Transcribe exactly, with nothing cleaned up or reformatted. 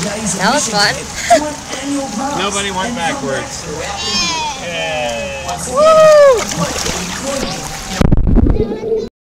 That was fun. Nobody went backwards. Yeah. Woo!